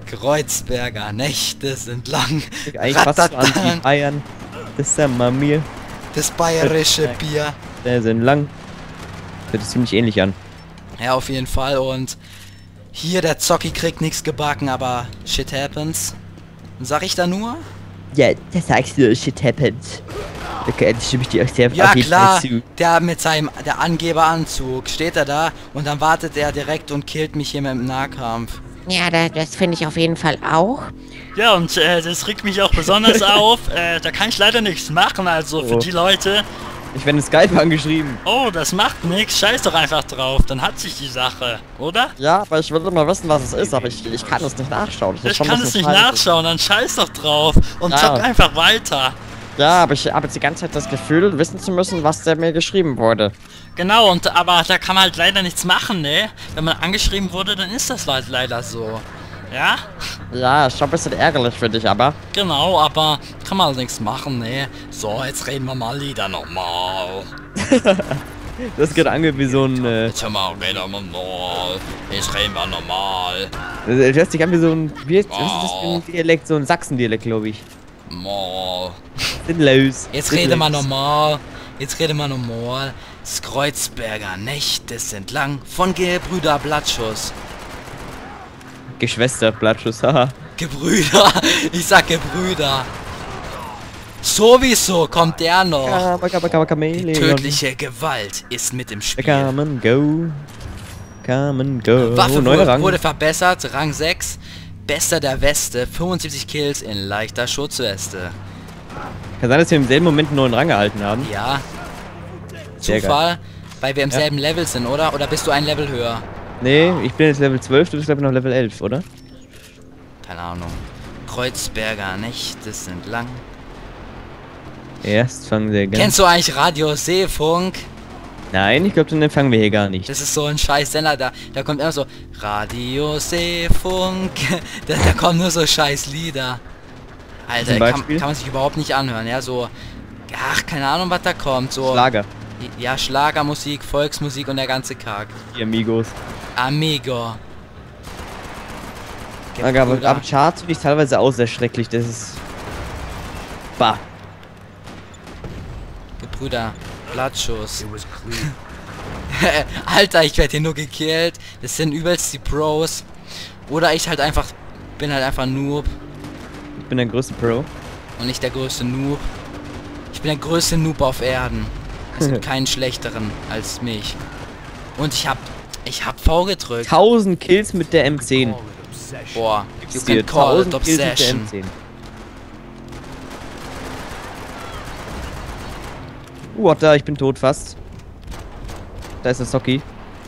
Kreuzberger Nächte sind lang. Eigentlich fast so an die Bayern. Das ist ja mal mir. Das bayerische Bier. Der sind lang. Hört sich ziemlich ähnlich an. Ja, auf jeden Fall. Und hier, der Zocki kriegt nichts gebacken, aber shit happens. Sag ich da nur? Ja, das sagst du, shit happens. Okay, das stimme ich dir auch sehr Ja auf jeden klar, Fall zu. der mit seinem, der Angeberanzug, steht er da und dann wartet er direkt und killt mich hier mit dem Nahkampf. Ja, das finde ich auf jeden Fall auch. Ja, und das regt mich auch besonders auf. Da kann ich leider nichts machen, also für die Leute. Ich werde in Skype angeschrieben. Oh, das macht nichts, scheiß doch einfach drauf, dann hat sich die Sache, oder? Ja, aber ich würde mal wissen, was es ist, aber ich kann es nicht nachschauen. Ich kann es nicht nachschauen, dann scheiß doch drauf und Ja. zock einfach weiter. Ja, aber ich habe jetzt die ganze Zeit das Gefühl, wissen zu müssen, was der mir geschrieben wurde. Genau, aber da kann man halt leider nichts machen, ne? Wenn man angeschrieben wurde, dann ist das halt leider so. Ja? Ja, ist schon ein bisschen ärgerlich für dich, aber... Genau, aber kann man halt nichts machen, ne? So, jetzt reden wir mal Lieder nochmal. Das geht angehört wie so ein... Jetzt hör mal, reden wir mal. Jetzt reden wir normal. Das hört sich an wie so ein... Wie ist das für ein Dialekt? So ein Sachsen-Dialekt, glaube ich. Mal. Sinnlos. Jetzt rede mal normal. Jetzt rede mal normal. Das Kreuzberger Nächte sind lang von Gebrüder Blattschuss. Geschwister, Blattschuss, haha. Gebrüder, ich sag Gebrüder. Sowieso kommt der noch. Die tödliche Gewalt ist mit im Spiel. Come and go. Come and go. Waffe neuer Rang. wurde verbessert, Rang 6. Bester der Weste, 75 Kills in leichter Schutzweste. Kann sein, dass wir im selben Moment einen neuen Rang gehalten haben. Ja. Sehr Zufall, weil wir im selben Level sind, oder? Oder bist du ein Level höher? Nee, ich bin jetzt Level 12, du bist glaube ich noch Level 11, oder? Keine Ahnung. Kreuzberger Nächte sind lang. Erst fangen wir ganz... Kennst du eigentlich Radio Seefunk? Nein, ich glaube, den empfangen wir hier gar nicht. Das ist so ein scheiß Sender, da kommt immer so Radio Seefunk. Da kommen nur so scheiß Lieder. Alter, kann man sich überhaupt nicht anhören, ja, so... Ach, keine Ahnung, was da kommt, so... Schlager. Ja, Schlagermusik, Volksmusik und der ganze Kack. Die Amigos. Amigo. Aber Charts finde ich teilweise auch sehr schrecklich, das ist... Bah. Gebrüder, Blattschuss. Alter, ich werde hier nur gekillt. Das sind übelst die Pros. Oder ich halt einfach... Bin halt einfach Noob. Ich bin der größte Pro. Und nicht der größte Noob. Ich bin der größte Noob auf Erden. Es gibt keinen schlechteren als mich. Und ich hab V gedrückt. 1000 Kills mit der M10. Boah, you Dir can call it 1000 Kills mit der obsession. M10. Warte, ich bin tot fast. Da ist der Socki.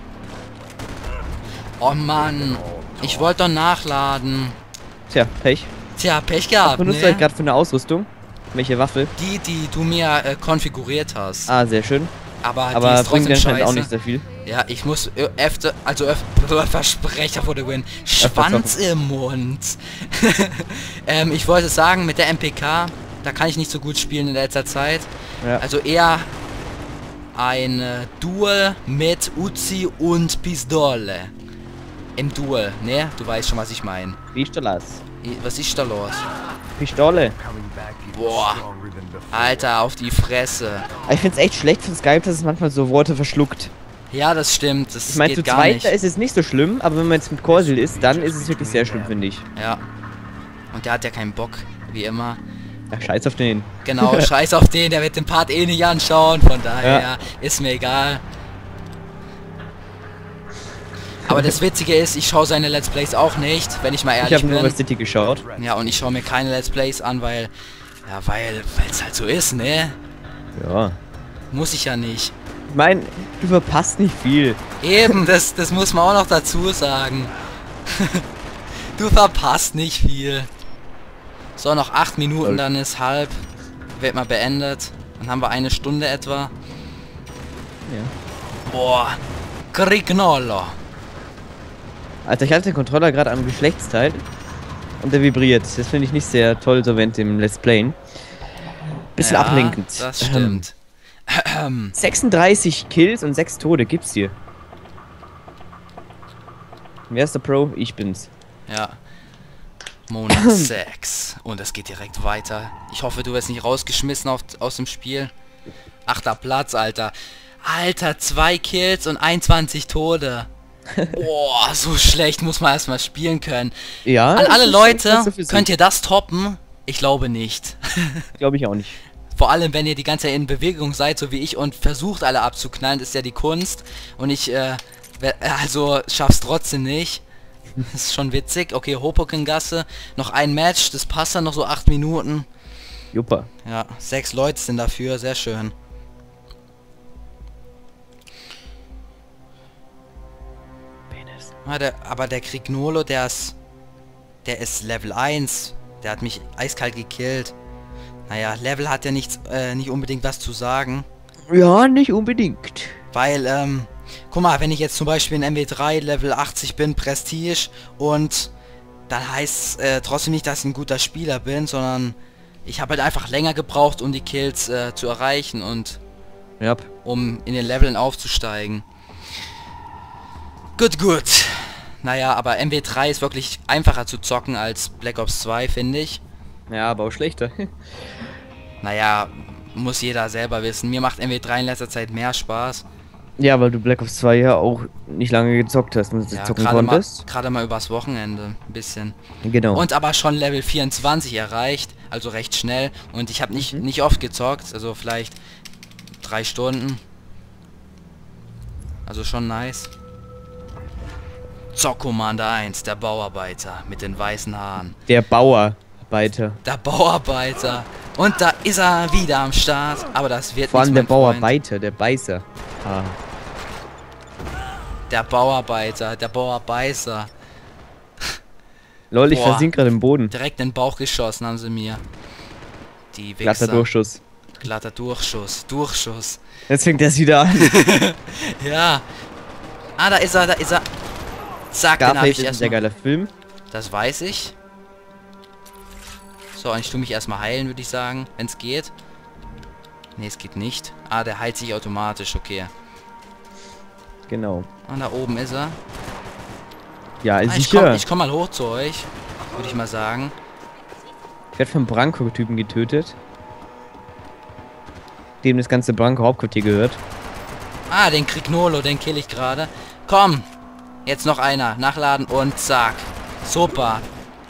Oh Mann, ich wollte doch nachladen. Tja, Pech. Tja, Pech Was gehabt, benutzt du ne? gerade für eine Ausrüstung? Welche Waffe? Die du mir konfiguriert hast. Ah, sehr schön. Aber die Aber ist bringt trotzdem anscheinend scheiße. auch nicht sehr viel. Ja, ich muss Versprecher for the win. Schwanz im Mund. Ich wollte sagen, mit der MPK, da kann ich nicht so gut spielen in letzter Zeit. Ja. Also eher ein Duel mit Uzi und Pistole. Im Duel, ne? Du weißt schon, was ich meine. Pistolas. Was ist da los? Pistole. Boah. Alter, auf die Fresse. Ich find's echt schlecht von Skype, dass es manchmal so Worte verschluckt. Ja, das stimmt. Das Ich meine, zu geht gar zweit nicht. da ist es nicht so schlimm, aber wenn man jetzt mit Corsil ist, dann ist es wirklich sehr schlimm, finde ich. Ja. Und der hat ja keinen Bock, wie immer. Ja, scheiß auf den. Genau, scheiß auf den, der wird den Part eh nicht anschauen, von daher ist mir egal. Aber das Witzige ist, ich schaue seine Let's Plays auch nicht, wenn ich mal Ich ehrlich habe nur bin. bei City geschaut. Ja, und ich schaue mir keine Let's Plays an, weil es halt so ist, ne? Ja. Muss ich ja nicht. Ich meine, du verpasst nicht viel. Eben, das muss man auch noch dazu sagen. Du verpasst nicht viel. So, noch 8 Minuten, dann ist halb. Wird mal beendet. Dann haben wir eine Stunde etwa. Ja. Boah. Grignolo. Alter, ich hatte den Controller gerade am Geschlechtsteil und der vibriert. Das finde ich nicht sehr toll, so während dem Let's Playen. Bisschen Ja, ablenkend. Das stimmt. 36 Kills und 6 Tode gibt's hier. Wer ist der Pro? Ich bin's. Ja. Monat 6. Und es geht direkt weiter. Ich hoffe, du wirst nicht rausgeschmissen aus dem Spiel. 8. Platz, Alter. Alter, 2 Kills und 21 Tode. Boah, so schlecht muss man erstmal spielen können. Ja. An alle Leute, so könnt ihr das toppen? Ich glaube nicht. Glaube ich auch nicht. Vor allem, wenn ihr die ganze Zeit in Bewegung seid, so wie ich, und versucht alle abzuknallen, ist ja die Kunst. Und ich, also, schaff's trotzdem nicht. Das ist schon witzig. Okay, Hoboken-Gasse. Noch ein Match, das passt dann noch so 8 Minuten. Super. Ja, 6 Leute sind dafür, sehr schön. Aber der Krignolo, der ist Level 1. Der hat mich eiskalt gekillt. Naja, Level hat ja nicht unbedingt was zu sagen. Ja, nicht unbedingt. Weil, guck mal, wenn ich jetzt zum Beispiel in MW3 Level 80 bin, Prestige, und dann heißt trotzdem nicht, dass ich ein guter Spieler bin, sondern ich habe halt einfach länger gebraucht, um die Kills zu erreichen und Yep. um in den Leveln aufzusteigen. Gut. Naja, aber MW3 ist wirklich einfacher zu zocken als Black Ops 2, finde ich. Ja, aber auch schlechter. Naja, muss jeder selber wissen. Mir macht MW3 in letzter Zeit mehr Spaß. Ja, weil du Black Ops 2 ja auch nicht lange gezockt hast und Ja, zocken konntest. gerade mal übers Wochenende, ein bisschen. Genau. Und aber schon Level 24 erreicht, also recht schnell. Und ich habe nicht oft gezockt, also vielleicht 3 Stunden. Also schon nice. Zock Commander 1, der Bauarbeiter mit den weißen Haaren. Der Bauarbeiter. Der Bauarbeiter. Und da ist er wieder am Start. Aber das wird Vor allem der nichts, mein Freund. Bauarbeiter, der Beißer. Ah. Der Bauarbeiter, der Bauarbeißer. Lol, ich Boah. versink gerade im Boden. Direkt in den Bauch geschossen haben sie mir. Die Wichser. Glatter Durchschuss. Glatter Durchschuss. Durchschuss. Jetzt fängt das wieder an. Ja. Ah, da ist er, Zack, den hab Scarface ich ist ein erst sehr mal. geiler Film. Das weiß ich. So, und ich tue mich erstmal heilen, würde ich sagen, wenn es geht. Ne, es geht nicht. Ah, der heilt sich automatisch, okay. Genau. Und da oben ist er. Ja, Ah, sicher. ich komm mal hoch zu euch, würde ich mal sagen. Ich werde vom Branko-Typen getötet. Dem das ganze Branko-Hauptquartier gehört. Ah, den Krignolo, den kill ich gerade. Komm! Jetzt noch einer. Nachladen und zack. Super.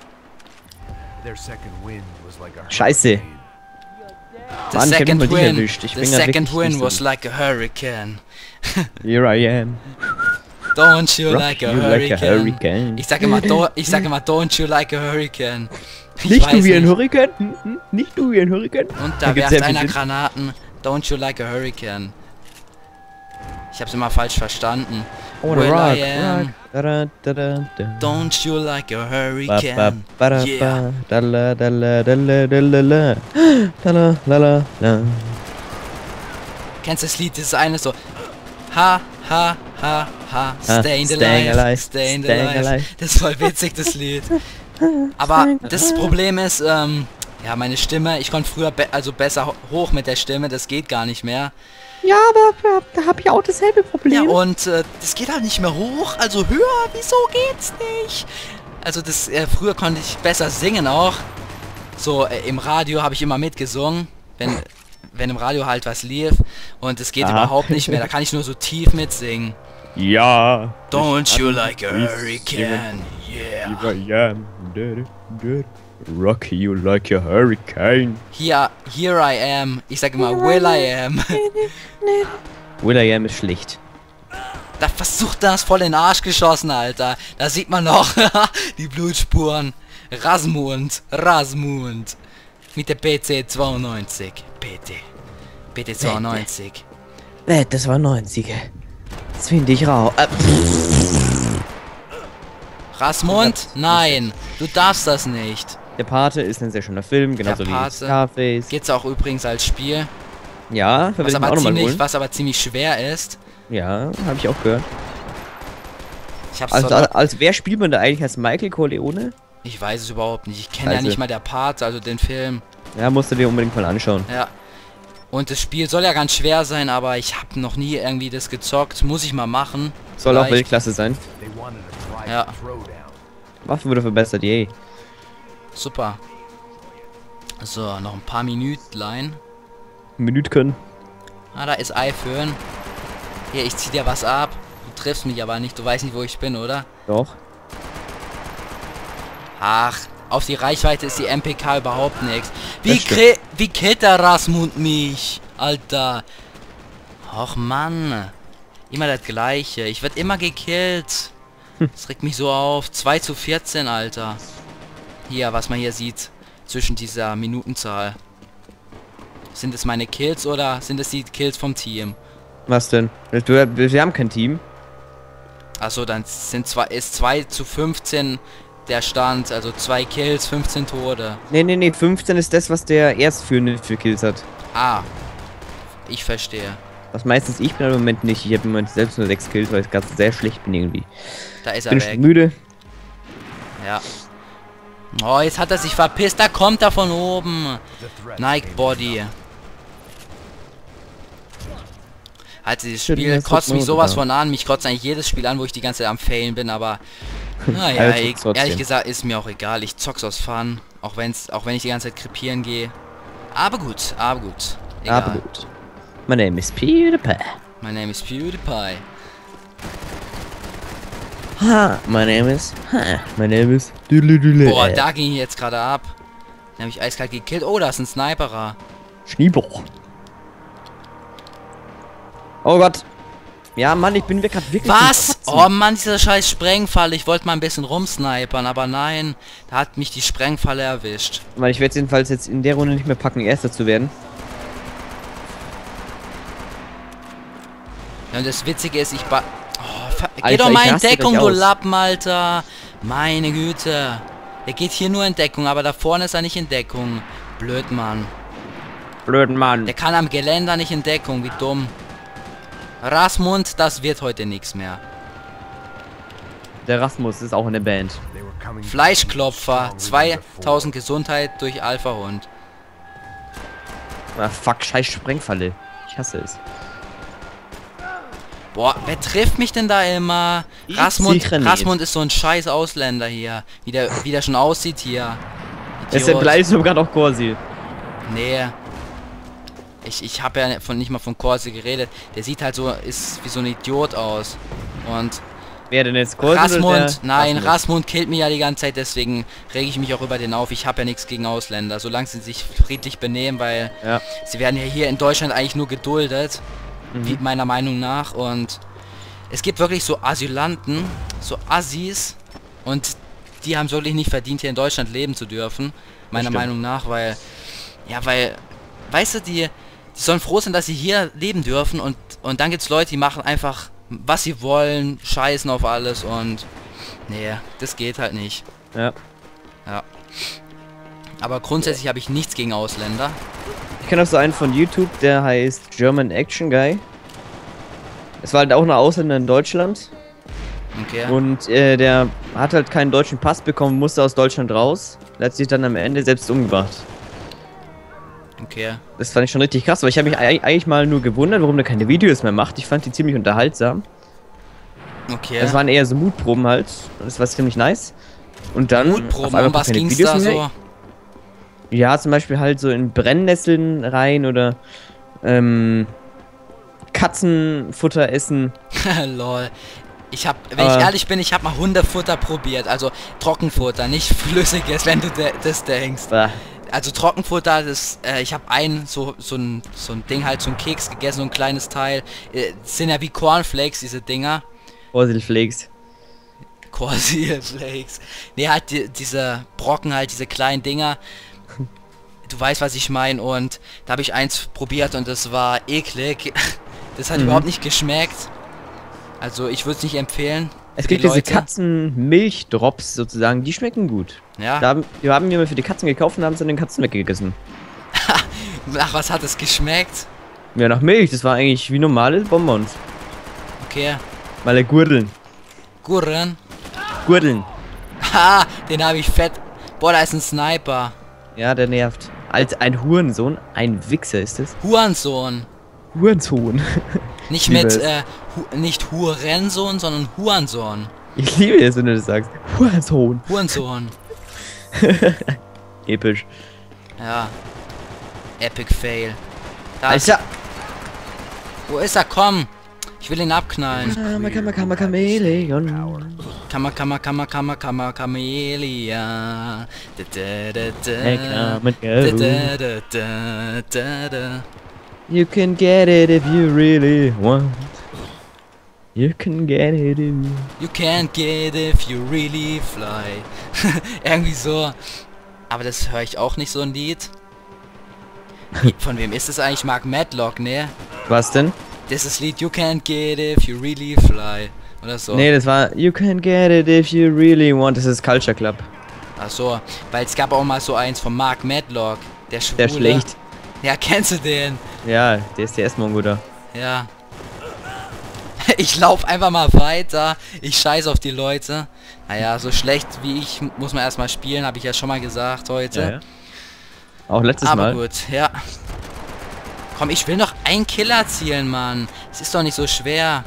Scheiße. The Mann, ich hab second immer dich win. erwischt. Ich The bin grad second wirklich nicht win so was gut. like a hurricane. Here I am. Don't you Rock like a you like a hurricane? hurricane. Ich sage immer, don't you like a hurricane? Ich Nicht weiß du wie ein nicht. Hurrikan? Nicht du wie ein Hurrikan? Und da gibt's werft sehr einer viel- Granaten. Don't you like a hurricane? Ich hab's immer falsch verstanden. I wanna Will rock, I am. rock. Da, da, da, da, da. Don't you like a Ba, ba, hurricane? ba, da, Yeah. ba, da, la, da, la, da, la, da, la, la. Da, la, la, la, la. Kennst du das Lied? Das ist eine so. Ha, ha, ha, ha. Staying staying alive. alive, Staying staying alive. alive. Das ist voll witzig, das Lied. Aber das Problem ist, ja, meine Stimme, ich konnte früher besser hoch mit der Stimme, das geht gar nicht mehr. Ja, aber da habe ich auch dasselbe Ja, Problem. und das geht halt nicht mehr hoch, also höher, wieso geht's nicht? Also das, früher konnte ich besser singen auch. So, im Radio habe ich immer mitgesungen, wenn im Radio halt was lief. Und es geht Aha. überhaupt nicht mehr, da kann ich nur so tief mitsingen. Ja. Don't you like a hurricane? Yeah. Here I am. Da, da, da. Rock you like a hurricane. Here I am. Ich sage immer, will I am. Will I am ist schlecht. Da versucht das voll in den Arsch geschossen, Alter. Da sieht man noch die Blutspuren. Rasmund. Mit der PC 92. PT 92. Das war 90er. Das finde ich rau. Rasmund? Nein, du darfst das nicht. Der Pate ist ein sehr schöner Film, genauso wie Pate. Scarface. Geht's auch übrigens als Spiel. Ja, da will ich mir auch nochmal holen. Was aber ziemlich schwer ist. Ja, habe ich auch gehört. Ich hab's Also, zwar als wer spielt man da eigentlich als Michael Corleone? ich weiß es überhaupt nicht. Ich kenne ja Scheiße. nicht mal der Pate, also den Film. Ja, musst du dir unbedingt mal anschauen. Ja. Und das Spiel soll ja ganz schwer sein, aber ich habe noch nie irgendwie das gezockt. Muss ich mal machen. Soll auch Vielleicht. Weltklasse sein. Ja. Waffe wurde verbessert, yay. Super. So, noch ein paar Minütlein. Minütchen. Ah, da ist Eifön. Hier, ich zieh dir was ab. Du triffst mich aber nicht. Du weißt nicht, wo ich bin, oder? Doch. Ach, auf die Reichweite ist die MPK überhaupt nichts. Das stimmt. Wie killt der Rasmund mich? Alter. Och, Mann. Immer das Gleiche. Ich werde immer gekillt. Das regt mich so auf. 2:14, Alter. Hier, was man hier sieht. Zwischen dieser Minutenzahl. Sind es meine Kills oder sind es die Kills vom Team? Was denn? Wir haben kein Team. Achso, dann ist 2:15 der Stand. Also 2 Kills, 15 Tode. Nee, 15 ist das, was der Erstführende für Kills hat. Ah. Ich verstehe. Was meistens ich bin, aber im Moment nicht. Ich habe im Moment selbst nur 6 Kills, weil ich gerade sehr schlecht bin irgendwie. Da ist er Bin weg. schon müde. Ja. Oh, jetzt hat er sich verpisst. Da kommt er von oben. Nike Body. Also dieses Spiel kotzt mich sowas von an. Mich kotzt eigentlich jedes Spiel an, wo ich die ganze Zeit am Failen bin, aber naja, ehrlich gesagt ist mir auch egal. Ich zock's aus Fun. Auch wenn ich die ganze Zeit krepieren gehe. Aber gut. Egal. Aber gut. My name is PewDiePie. My name is PewDiePie. My name is Düdelüdüle. Boah, da ging ich jetzt gerade ab. Den habe ich eiskalt gekillt. Oh, da ist ein Sniperer. Schneebloch. Oh Gott. Ja, Mann, ich bin gerade wirklich... Was? Oh Mann, dieser scheiß Sprengfalle. Ich wollte mal ein bisschen rumsnipern, aber nein. Da hat mich die Sprengfalle erwischt. Weil ich werde es jedenfalls jetzt in der Runde nicht mehr packen, Erster zu werden. Ja, und das Witzige ist, geh Alter, doch mal ich in raste Deckung, gleich du aus. Lappen, Alter. Meine Güte. Er geht hier nur in Deckung, aber da vorne ist er nicht in Deckung. Blöd, Mann. Blöden Mann. Der kann am Geländer nicht in Deckung, wie dumm. Rasmund, das wird heute nichts mehr. Der Rasmus ist auch in der Band. Fleischklopfer, 2000 Gesundheit durch Alpha-Hund. Ah, fuck, scheiß Sprengfalle. Ich hasse es. Boah, wer trifft mich denn da immer? Rasmund ist so ein scheiß Ausländer hier. Wie der schon aussieht hier. Ist der beleidigt sogar noch Corsi? Nee. Ich habe ja nicht mal von Corsi geredet. Der sieht halt so, ist wie so ein Idiot aus. Und Wer denn jetzt Corsi? Rasmund killt mich ja die ganze Zeit, deswegen rege ich mich auch über den auf. Ich habe ja nichts gegen Ausländer, solange sie sich friedlich benehmen, weil sie werden ja hier in Deutschland eigentlich nur geduldet. Wie meiner Meinung nach. Und es gibt wirklich so Asylanten, so Assis, und die haben es wirklich nicht verdient, hier in Deutschland leben zu dürfen. Meiner Meinung nach, weil, weißt du, die sollen froh sein, dass sie hier leben dürfen, und dann gibt es Leute, die machen einfach, was sie wollen, scheißen auf alles, und nee, das geht halt nicht. Ja. Aber grundsätzlich habe ich nichts gegen Ausländer. Ich kenne auch so einen von YouTube, der heißt German Action Guy. Es war halt auch ein Ausländer in Deutschland. Okay. Und der hat halt keinen deutschen Pass bekommen, musste aus Deutschland raus. Der hat sich dann am Ende selbst umgebracht. Okay. Das fand ich schon richtig krass, aber ich habe mich eigentlich mal nur gewundert, warum der keine Videos mehr macht. Ich fand die ziemlich unterhaltsam. Okay. Das waren eher so Mutproben halt. Das war ziemlich nice. Und dann Mutproben, um was ging's da so? Ja, zum Beispiel halt so in Brennnesseln rein oder Katzenfutter essen. Lol. Wenn ich ehrlich bin, ich habe mal Hundefutter probiert, also Trockenfutter, nicht flüssiges, wenn du das denkst. Also Trockenfutter, ich habe so ein Ding halt, so ein Keks gegessen, so ein kleines Teil. Das sind ja wie Cornflakes, diese Dinger. Cornflakes. Cornflakes. Nee, halt diese Brocken halt, diese kleinen Dinger. Du weißt, was ich meine, und da habe ich eins probiert und das war eklig. Das hat überhaupt nicht geschmeckt. Also ich würde es nicht empfehlen. Es gibt diese Katzenmilchdrops sozusagen, die schmecken gut. Ja. Die haben wir mal für die Katzen gekauft und haben sie an den Katzen weggegessen. Ach, was hat es geschmeckt? Ja, nach Milch. Das war eigentlich wie normale Bonbons. Okay. Mal Gurdeln. Gurren? Gurdeln. Ha, den habe ich fett. Boah, da ist ein Sniper. Ja, der nervt. Als ein Hurensohn, ein Wichser ist es. Hurensohn. Hurensohn. Nicht mit, nicht Hurensohn, sondern Hurensohn. Ich liebe es, wenn du das sagst. Hurensohn. Hurensohn. Episch. Ja. Epic Fail. Da ist, Alter! wo ist er? Komm! Ich will ihn abknallen. Chameleon. Camellia. You can get it if you really want. You can get it if you... You can't get if you really fly. Irgendwie so. Aber das höre ich auch nicht, so ein Lied. Von wem ist es eigentlich? Mark Medlock, ne? Was denn? Das ist das Lied You can't get if you really fly. Oder so. Nee, das war You can get it if you really want. Das ist Culture Club. Ach so. Weil es gab auch mal so eins von Mark Medlock. Der Schwule. Der schlecht. Ja, kennst du den? Ja, der ist der Mongo da. Ja. Ich lauf einfach mal weiter. Ich scheiß auf die Leute. Naja, so schlecht wie ich muss man erstmal spielen, habe ich ja schon mal gesagt heute. Ja, ja. Auch letztes Aber Mal. gut, ja. Komm, ich will noch einen Kill erzielen, Mann. Es ist doch nicht so schwer.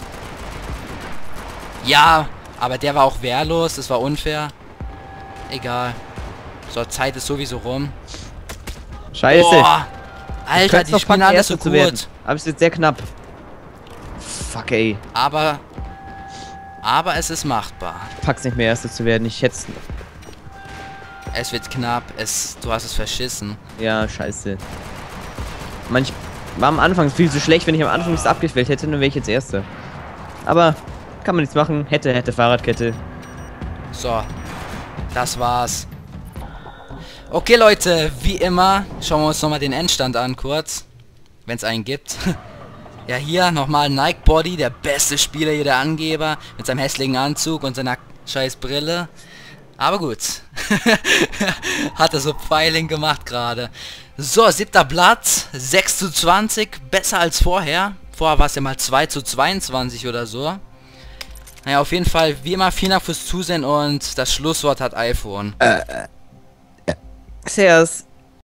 Ja, aber der war auch wehrlos. Das war unfair. Egal. So, Zeit ist sowieso rum. Scheiße. Boah, Alter, die spielen alles so gut. Aber es ist jetzt sehr knapp. Fuck, ey. Aber es ist machbar. Pack's nicht mehr Erster zu werden. Ich schätze. Es wird knapp. Du hast es verschissen. Ja, scheiße. Manch war am Anfang viel zu schlecht. Wenn ich am Anfang nichts abgefällt hätte, dann wäre ich jetzt Erster. Aber kann man nichts machen. Hätte Fahrradkette. So, das war's. Okay, Leute, wie immer, schauen wir uns nochmal den Endstand an, kurz. Wenn es einen gibt. Ja, hier nochmal Nike Body, der beste Spieler hier, der Angeber. Mit seinem hässlichen Anzug und seiner scheiß Brille. Aber gut. Hat er so Pfeiling gemacht gerade. So, 7. Platz. 6:20. Besser als vorher. Vorher war es ja mal 2:22 oder so. Naja, auf jeden Fall, wie immer, vielen Dank fürs Zusehen und das Schlusswort hat iPhone. Cheers.